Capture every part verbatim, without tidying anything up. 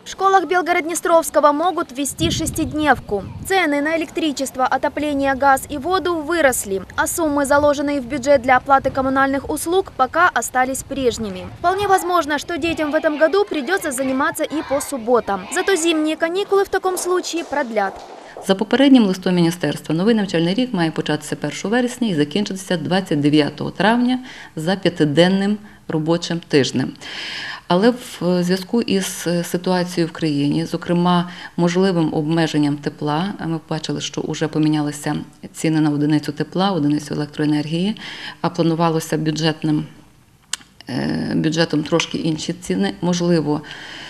В школах Белгород-Днестровского могут ввести шестидневку. Цены на электричество, отопление, газ и воду выросли, а суммы, заложенные в бюджет для оплаты коммунальных услуг, пока остались прежними. Вполне возможно, что детям в этом году придется заниматься и по субботам. Зато зимние каникулы в таком случае продлят. За попереднім листом міністерства, новий навчальний рік має початися першого вересня і закінчитися двадцять дев'ятого травня за п'ятиденним робочим тижнем. Але в зв'язку із ситуацією в країні, зокрема можливим обмеженням тепла, ми бачили, що вже помінялися ціни на одиницю тепла, одиницю електроенергії, а планувалося бюджетним, бюджетом трошки інші ціни, можливо,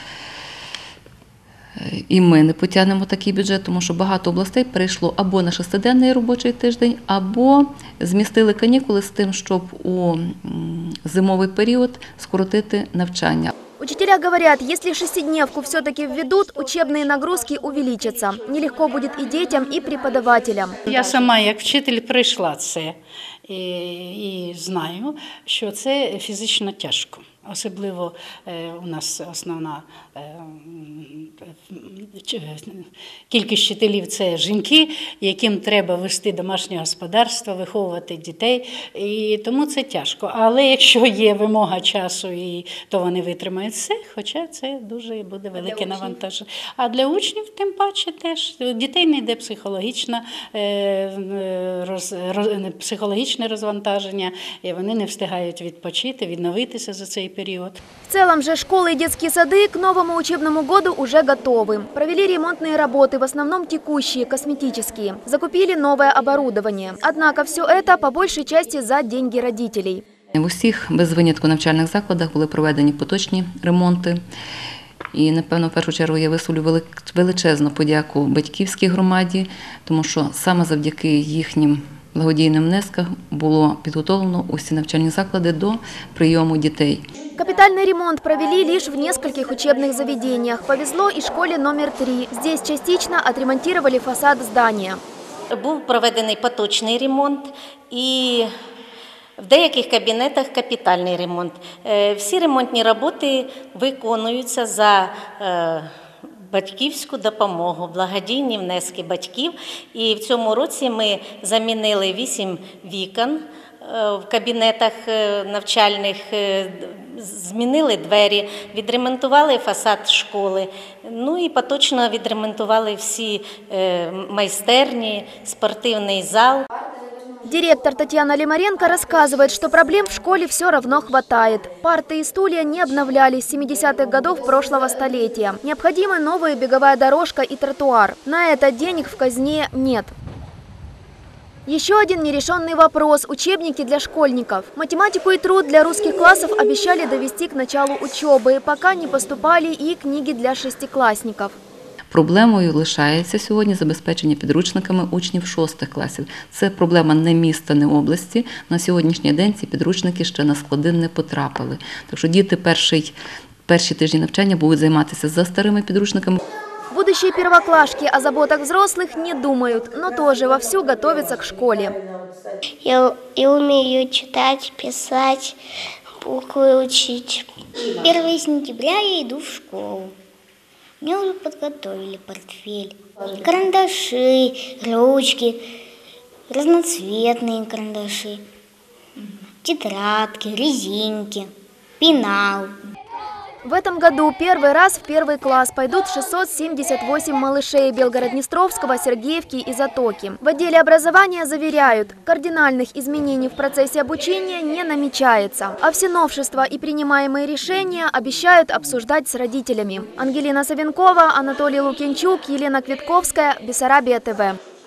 і ми не потягнемо такий бюджет, тому що багато областей перейшло або на шестиденний робочий тиждень, або змістили канікули з тим, щоб у зимовий період скоротити навчання. Учителя говорят, если шестидневку все-таки введут, учебные нагрузки увеличатся. Нелегко будет и детям, и преподавателям. Я сама, як вчитель, пройшла це і, і знаю, що це фізично тяжко. Особливо у нас основна кількість вчителів – це жінки, яким треба вести домашнє господарство, виховувати дітей, і тому це тяжко. Але якщо є вимога часу, і то вони витримають все, хоча це дуже буде велике навантаження. А для учнів тим паче теж. Дітей не йде психологічне, роз, роз, психологічне розвантаження, і вони не встигають відпочити, відновитися за цей период. В целом же школы и детские сады к новому учебному году уже готовы. Провели ремонтные работы, в основном текущие, косметические. Закупили новое оборудование. Однако все это по большей части за деньги родителей. В усіх без винятку навчальних закладах були проведені поточні ремонти. І, напевно, в першу чергу я висловлю величезну подяку батьківській громаді, тому що саме завдяки їхнім благодійним внескам було підготовлено усі навчальні заклади до прийому дітей. Капитальный ремонт провели лишь в нескольких учебных заведениях. Повезло и школе номер три. Здесь частично отремонтировали фасад здания. Був проведений поточний ремонт і в деяких кабінетах капітальний ремонт. Всі ремонтні роботи виконуються за батьківську допомогу, благодійні внески батьків. І в цьому році ми замінили вісім вікон в кабінетах навчальних, змінили двері, відремонтували фасад школи, ну і поточно відремонтували всі майстерні, спортивний зал. Директор Татьяна Лимаренко рассказывает, что проблем в школе все равно хватает. Парты и стулья не обновлялись с семидесятых годов прошлого столетия. Необходимы новая беговая дорожка и тротуар. На это денег в казне нет. Еще один нерешенный вопрос – учебники для школьников. Математику и труд для русских классов обещали довести к началу учебы, пока не поступали и книги для шестиклассников. Проблемою лишається сьогодні забезпечення підручниками учнів шостих класів. Це проблема не міста, не області. На сьогоднішній день ці підручники ще на склади не потрапили. Так що діти перший, перші тижні навчання будуть займатися за старими підручниками. Будущие первоклашки о заботах взрослых не думают, но тоже вовсю готовятся к школе. Я, я умею читать, писать, буквы учить. первого сентября я иду в школу. Мне уже подготовили портфель. Карандаши, ручки, разноцветные карандаши, тетрадки, резинки, пенал. В этом году первый раз в первый класс пойдут шестьсот семьдесят восемь малышей Белгород-Днестровского, Сергеевки и Затоки. В отделе образования заверяют, кардинальных изменений в процессе обучения не намечается. А все новшества и принимаемые решения обещают обсуждать с родителями. Ангелина Савенкова, Анатолий Лукинчук, Елена Квитковская, Бессарабия ТВ.